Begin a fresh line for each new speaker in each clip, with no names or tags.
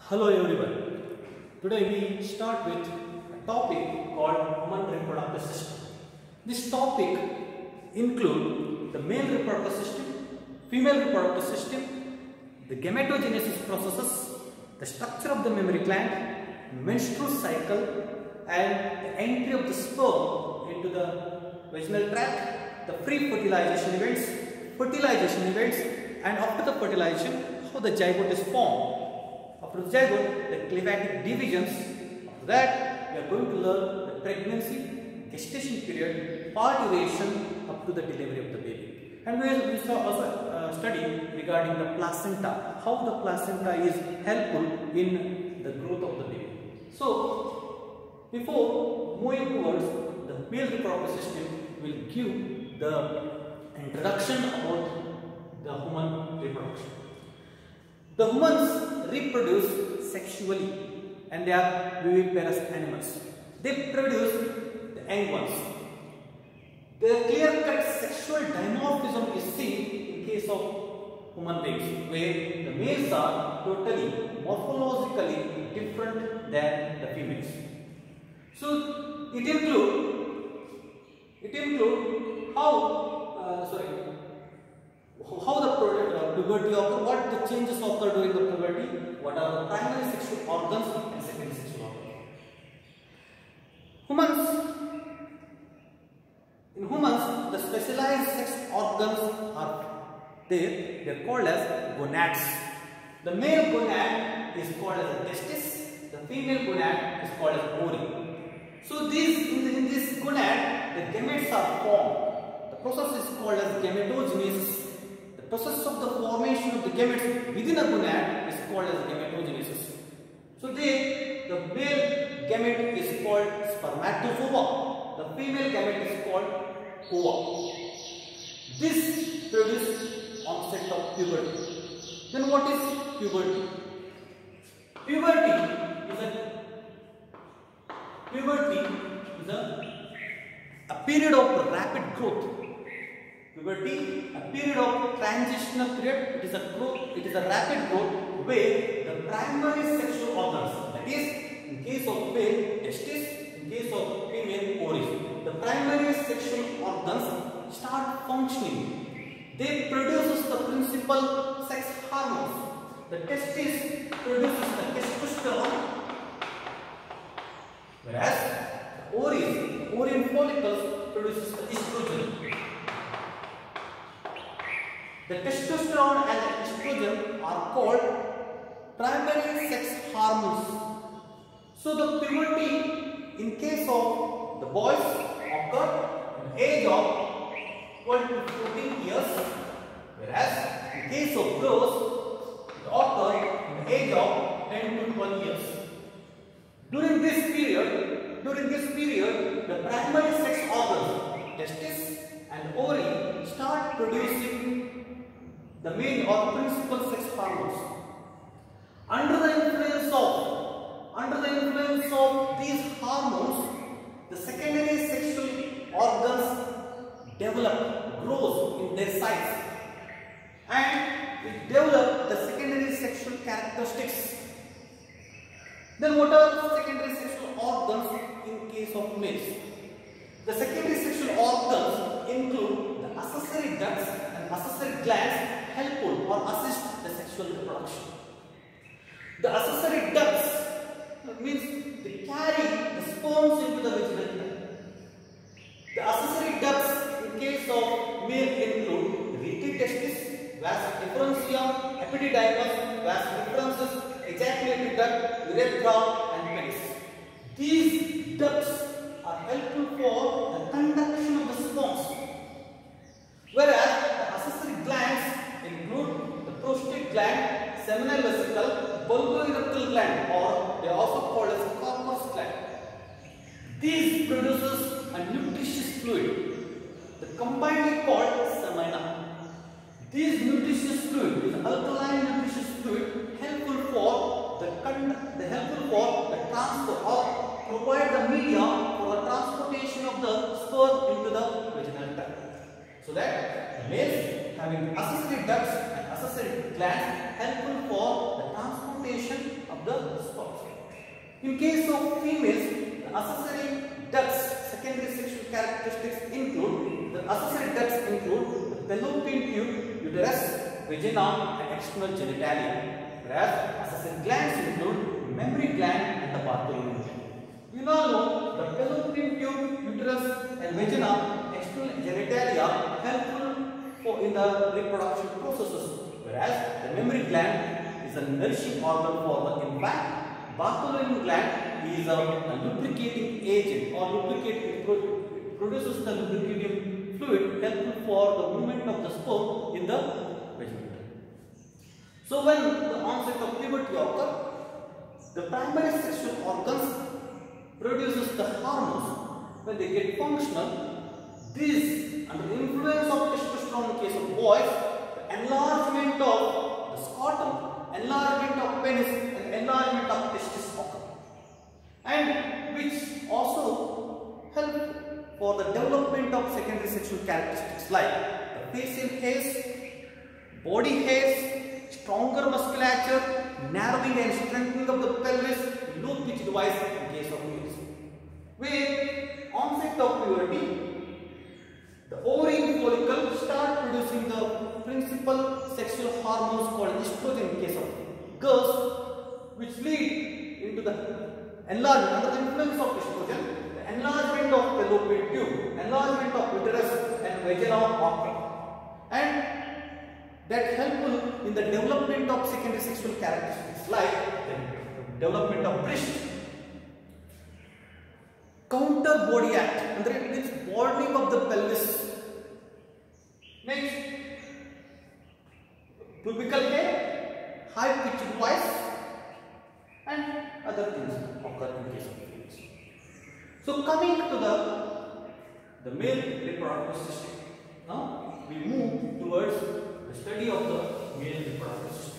Hello everyone. Today we start with a topic called human reproductive system. This topic includes the male reproductive system, female reproductive system, the gametogenesis processes, the structure of the mammary gland, menstrual cycle, and the entry of the sperm into the vaginal tract, the pre-fertilization events, and after the fertilization, how the zygote is formed. After the zygote, the climatic divisions. After that, we are going to learn the pregnancy, gestation period, parturition up to the delivery of the baby. And we will also study regarding the placenta, how the placenta is helpful in the growth of the baby. So, before moving towards the male reproductive system, we will give the introduction about the human reproduction. The humans reproduce sexually and they are viviparous animals. They produce the young ones. The clear-cut sexual dimorphism is seen in case of human beings, where the males are totally morphologically different than the females. So it includes how the puberty occurs, what the changes occur during the puberty, what are the primary sexual organs and secondary sexual organs. In humans, the specialized sex organs are there. They are called as gonads. The male gonad is called as a testis. The female gonad is called as ovary. So in this gonad, the gametes are formed. The process is called as gametogenesis. The process of the formation of the gametes within a gonad is called as gametogenesis. So the male gamete is called spermatozoa. The female gamete is called ova. This produces onset of puberty. Then what is puberty? Puberty is a period of rapid growth. Puberty, a period of transitional period. It is a rapid growth where the primary sexual organs, that is, in case of male, testis, in case of female, ovaries, the primary sexual organs start functioning. They produce the principal sex hormones. The testis produces the testosterone, whereas the ovarian follicles produces the estrogen. The testosterone and the estrogen are called primary sex hormones. So the puberty in case of the boys occur at the age of 12 to 14 years, whereas in case of girls it occurs at the age of 10 to 12 years. During this period, the primary sex organs, testis and ovary, start producing the main or principal sex hormones. Under the influence of these hormones, the secondary sexual organs grows in their size, and it develops the secondary sexual characteristics. Then what are the secondary sexual organs in case of males? The secondary sexual organs include the accessory ducts and accessory glands helpful or assist the sexual reproduction. The accessory ducts means they carry the sperms into the vaginal tract. The accessory ducts in case of male include rete testis, vas efferentia, epididymis, vas efferensis, ejaculatory duct, urethra, and penis. These ducts are helpful for the conduction of the sperms, whereas the accessory glands include the prostate gland, seminal vesicle, bulboerectal gland, or they are also called as corpus gland. These produces a nutritious fluid, the combinedly called semina. This nutritious fluid is alkaline nutritious fluid helpful for the transfer or provide the media for the transportation of the sperm into the vaginal tract, so that the males having accessory ducts and accessory glands helpful for the transportation of the sperm cell. In case of females, the accessory ducts, secondary sexual characteristics include the fallopian tube, uterus, vagina, and external genitalia. Whereas accessory glands include mammary gland and the Bartholin gland. You now know the fallopian tube, uterus, and vagina, external genitalia helpful in the reproduction processes. Whereas the mammary gland is a nourishing organ for the infant. Bartholin gland is a lubricating agent or produces the lubricating fluid helpful for the movement of the sperm in the vagina. So when the onset of puberty occurs, the primary sexual organs produces the hormones. When they get functional, these under the influence of testosterone in case of boys, the enlargement of the scrotum, enlargement of penis, and enlargement of testis occur, and which also help for the development of secondary sexual characteristics like the facial hairs, body hairs, stronger musculature, narrowing and strengthening of the pelvis, low pitch device in case of males. With onset of puberty, the ovarian follicle start producing the principal sexual hormones called estrogen in case of girls, which lead into the enlargement under the influence of estrogen, the enlargement of fallopian tube, enlargement of uterus and vagina occur, and that helpful in the development of secondary sexual characteristics like the development of breast. Counter body act, and it means broadening of the pelvis. Next, pubical hair, high pitched voice, and other things occur in case of females. So coming to the male reproductive system, now we move towards the study of the male reproductive system.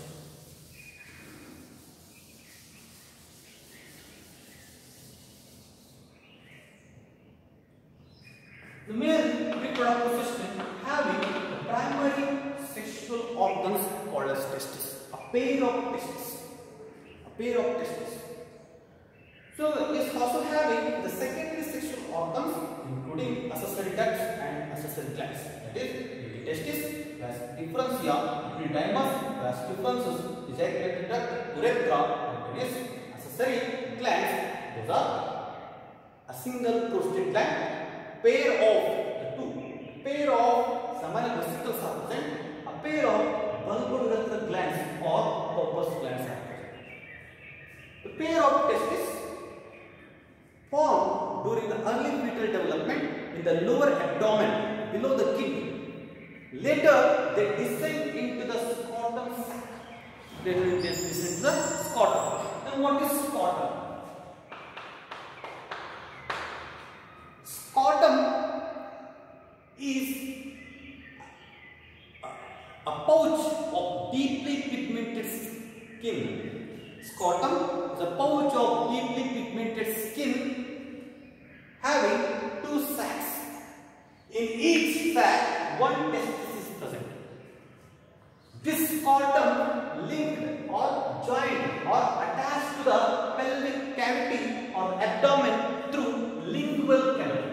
The male reproductive system having the primary sexual organs called as testes, a pair of testes. So it is also having the secondary sexual organs including accessory ducts and accessory glands. That is, the testis, vas differentia, epididymis, vas differences, ejaculated duct, urethra, and penis. Accessory glands, those are a single prostate gland, pair of the two, pair of seminal vesicles are present, a pair of bulbourethral glands or corpus glands are present. The pair of testes form during the early fetal development in the lower abdomen below the kidney. Later, they descend into the scrotum sac. They will descend into the scrotum. Then what is scrotum? Scrotum is a pouch of deeply pigmented skin. Scrotum is a pouch of deeply pigmented skin having two sacs. In each sac, one testis is present. This scrotum linked or joined or attached to the pelvic cavity or abdomen through lingual canal.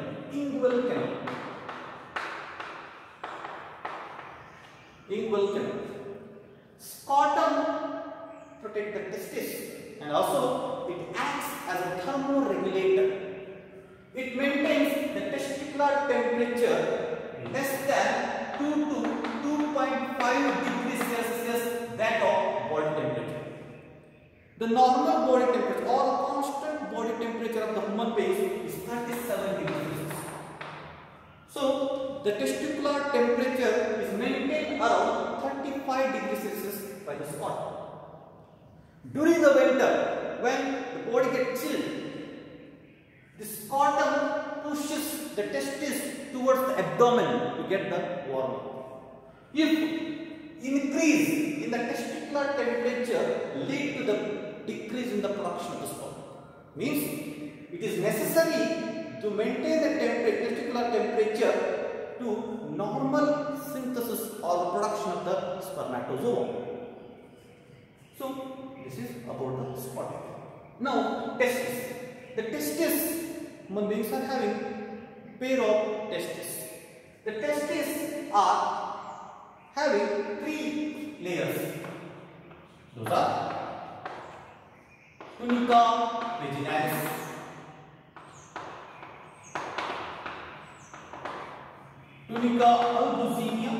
Scrotum protects the testis and also it acts as a thermoregulator. It maintains the testicular temperature less than 2 to 2.5 degrees Celsius that of body temperature. The normal body temperature or the constant body temperature of the human being is 37 degrees Celsius. So the testicular temperature is maintained around 35 degrees Celsius by the scrotum. During the winter, when the body gets chilled, the scrotum pushes the testis towards the abdomen to get the warmth. If increase in the testicular temperature lead to the decrease in the production of the sperm, means it is necessary to maintain the testicular temperature to normal synthesis or the production of the spermatozoa. So This is about the spot. Now, testes. The testes, human beings are having pair of testes. The testes are having 3 layers. Those are tunica vaginalis, tunica albuginea,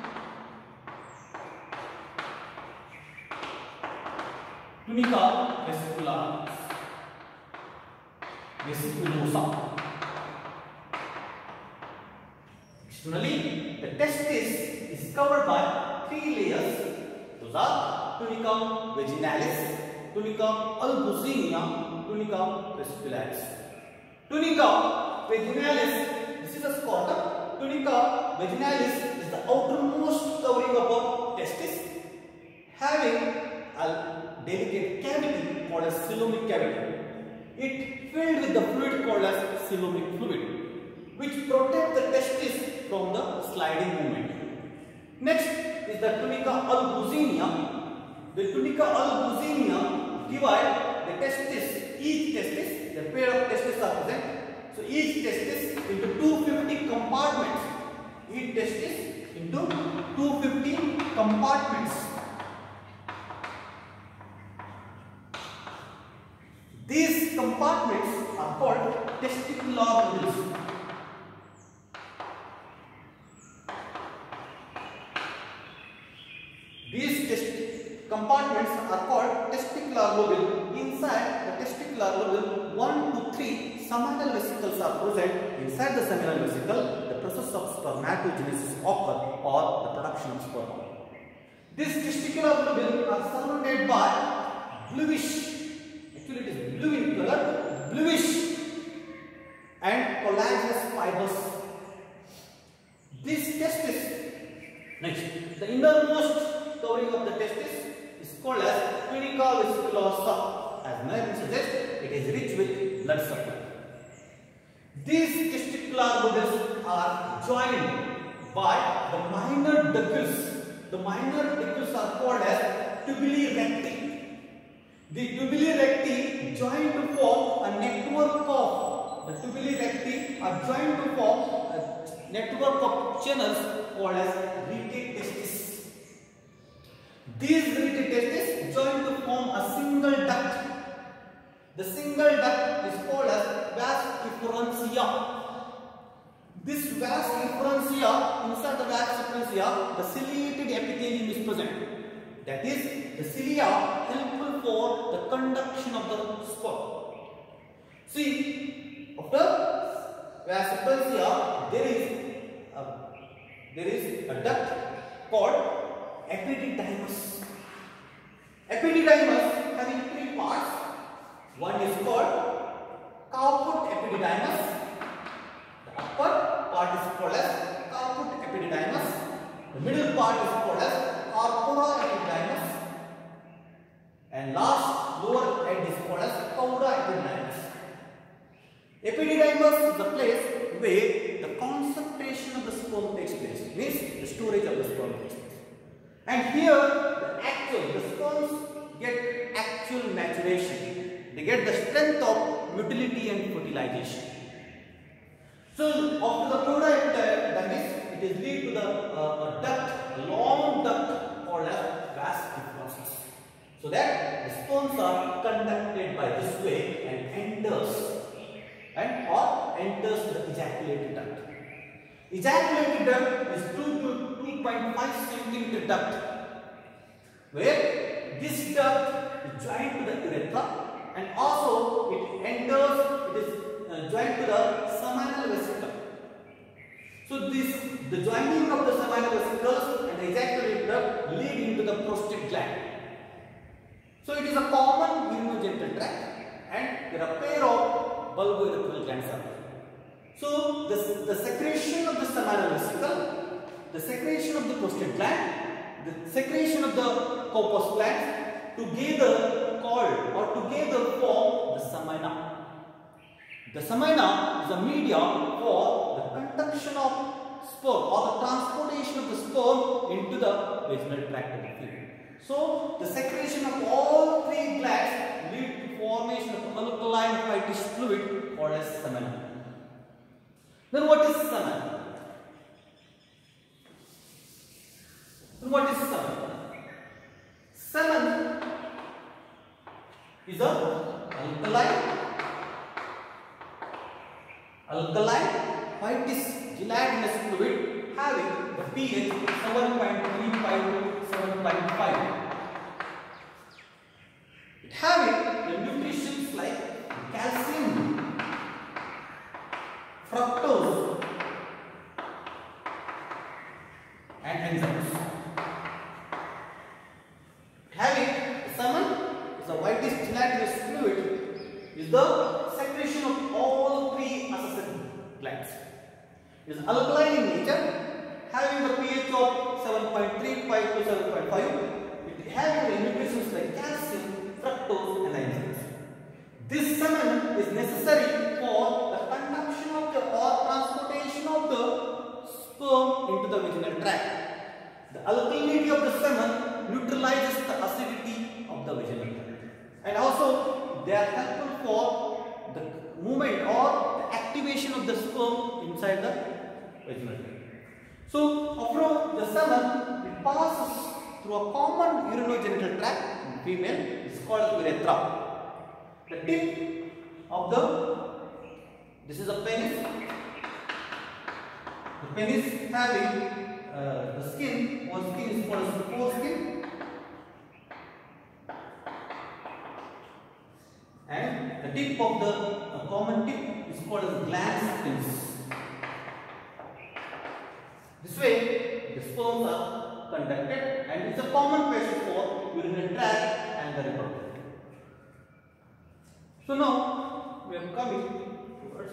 tunica vesiculosa. Externally, the testis is covered by 3 layers. Those are tunica vaginalis, tunica albuginea, tunica vesicularis. Tunica vaginalis, this is a scrotum. Tunica vaginalis is the outermost covering of our testis, having a delicate cavity called as coelomic cavity. It filled with the fluid called as coelomic fluid, which protect the testis from the sliding movement. Next is the tunica albuginea. The tunica albuginea divide the testis, each testis, the pair of testis are present. So each testis into 250 compartments. Each testis into 250 compartments. These compartments are called testicular nodules. These compartments are called testicular lobule. Inside the testicular lobule, 1 to 3 seminal vesicles are present. Inside the seminal vesicle, the process of spermatogenesis occur or the production of sperm. These testicular lobule are surrounded by bluish, actually it is blue in color, bluish and collagenous fibers. These testes, next, the innermost covering of the testis is called as tunica vesiculosa. As the name suggests, it is rich with blood supply. These testicular nodules are joined by the minor ducts. The minor ducts are called as tubuli recti. The tubuli recti join to form a network of are joined to form a network of channels called as rete testis. These rete testis join to form a single duct. The single duct is called as vas efferentia. This vas efferentia, inside the vas efferentia, the ciliated epithelium is present. That is, the cilia helpful for the conduction of the sperm. See, after vas efferentia, there is a duct called epididymis. Epididymis having 3 parts. One is called caput epididymis. The upper part is called as caput epididymis. The middle part is called as corpora epididymis. And last, lower end is called as cauda epididymis. Epididymis is the place where the concentration of the sperm takes place. Means the storage of the sperm takes place. And here, the sperms get actual maturation. They get the strength of motility and fertilization. So, after the cauda epididymis, it is lead to the duct, a long duct called as vas efferentia. So that the sperms are conducted by this way and enters the ejaculated duct. Ejaculated duct is 2 to 2.5 centimeter duct, where this duct is joined to the urethra. And also it is joined to the seminal vesicle. So the joining of the seminal vesicles and the ejaculated duct lead into the prostate gland. So it is a common urogenital tract, and there are a pair of bulbourethral glands are there. So the secretion of the seminal vesicle, the secretion of the prostate gland, the secretion of the corpus glands together form the semina. The semina is a media for the conduction of sperm or the transportation of the sperm into the vaginal tract of the female. So the secretion of all three glands lead to formation of alkaline whitish fluid called as semen. Then what is semen? Semen is a alkaline whitish gelatinous fluid having the pH 7.35 to 7.5. It having the nutrients like calcium, fructose and enzymes. Semen is a whitish gelatinous fluid is the secretion of all three associated glands. It is alkaline in nature, having the pH of 7.35 to 7.5. It having the nutrients like calcium, fructose and enzymes. This semen is necessary for the conduction of the or transportation of the sperm into the vaginal tract. The alkalinity of the semen neutralizes the acidity of the vaginal tract, and also they are helpful for the movement or the activation of the sperm inside the vaginal tract. So after the semen, it passes through a common urinogenital tract in female. It's called urethra. The tip of this is a penis. The penis having the skin, one skin is called as the foreskin, and the tip of the common tip is called as glans penis. This way, the sperms are conducted, and it's a common passage for urinary tract and the reproductive. So now we are coming towards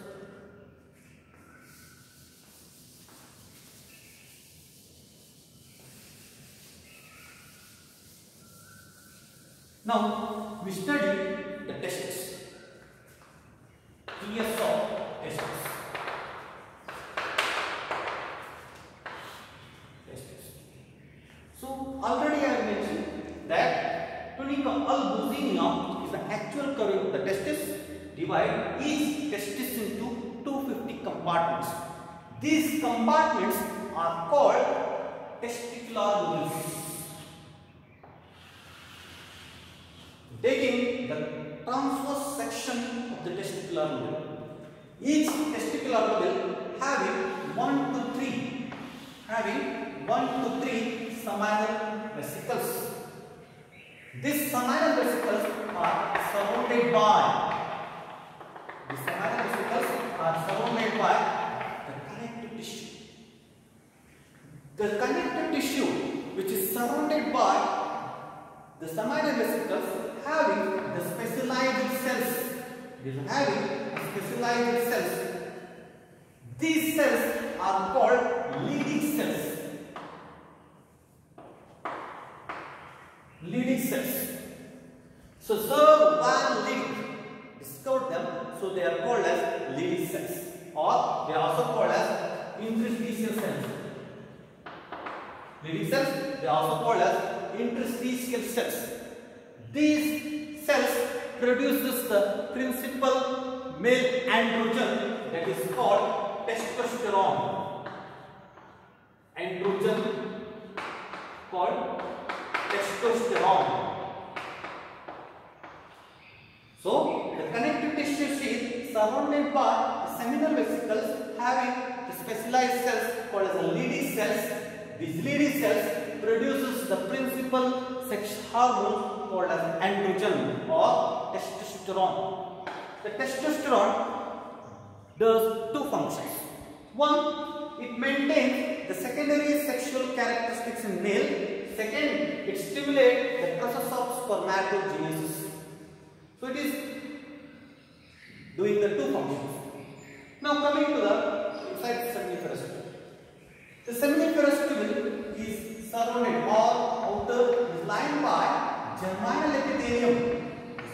now we study the testes. TS of testes. So already I have mentioned that tunica albuginea is the actual curve of the testis. Divide each testis into 250 compartments. These compartments are called testicular lobules. Taking the transverse section of the testicular lobule. Each testicular lobule having 1 to 3 seminal vesicles. These seminal vesicles are surrounded by the connective tissue. The connective tissue which is surrounded by the seminal vesicles having the specialized cells. These cells are called leading cells. So Sir Van Leeuwenhoek discovered them, so they are called as leading cells, or they are also called as interstitial cells. Leading cells, they are also called as interstitial cells. These cells produces the principal male androgen that is called testosterone. Androgen called testosterone. So the connective tissue sheath surrounded by the seminal vesicles having the specialized cells called as the Leydig cells. These Leydig cells produces the principal sex hormone called as androgen or testosterone. The testosterone does two functions. One, it maintains the secondary sexual characteristics in male. Second, it stimulates the process of spermatogenesis. So it is doing the two functions. Now coming to the inside seminiferous tube. The seminiferous tube is surrounded or outer is lined by germinal epithelium.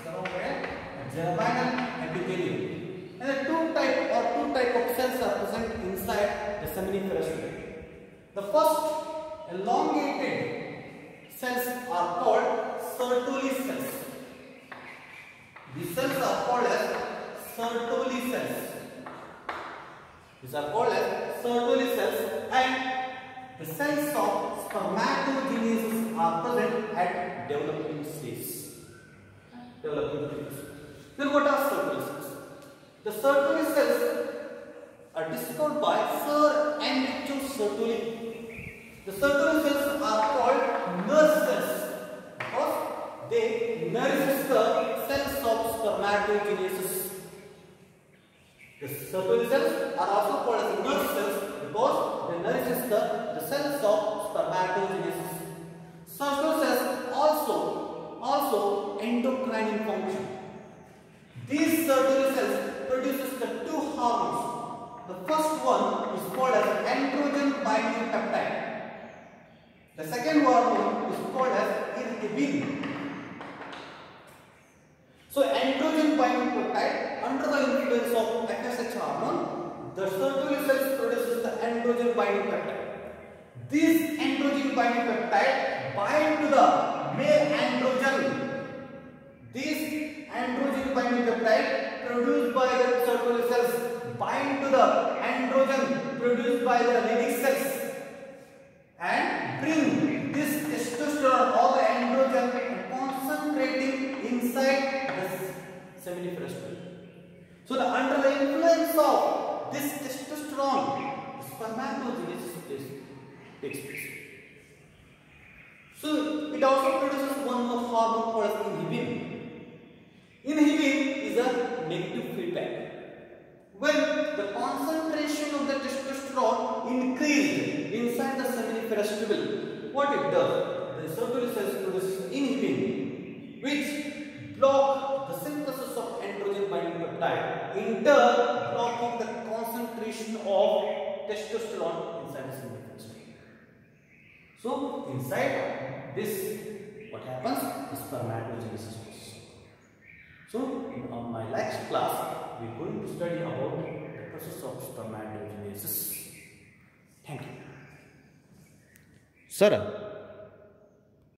And the two type of cells are present inside the seminiferous tube. The first elongated cells are called Sertoli cells. These cells are called as Sertoli cells. These are called as Sertoli cells, and the cells of spermatogenesis are present at developing stage. Then what are Sertoli cells? The Sertoli cells are discovered by Sir Enrico Sertoli. The Sertoli cells are called nurse cells because they nourish the cells of spermatogenesis. The Sertoli cells are also called as nurse cells because they nourish the cells of spermatogenesis. Sertoli cells also endocrine function. These Sertoli cells produces the two hormones. The first one is called as androgen binding peptide. The second hormone is called as irrigin. So androgen binding peptide, under the influence of FSH hormone, the Sertoli cells produces the androgen binding peptide. This androgen binding peptide bind to the male androgen. This androgen binding peptide produced by the Sertoli cells bind to the androgen produced by the Leydig cells and bring this testosterone or the androgen concentrating inside the seminiferous tube. So under the influence of this testosterone, spermatogenesis takes place. So it also produces one more hormone called inhibin. Inhibin is a negative feedback. When the concentration of the testosterone increased inside the seminiferous tubule, what it does? The Sertoli cells produces inhibin, which block the synthesis of androgen binding peptide, in turn blocking the concentration of testosterone inside the seminiferous tubule. So inside this, what happens? The spermatogenesis process. So in my next class, we are going to study about the process of spermatogenesis. Thank you.
Sir,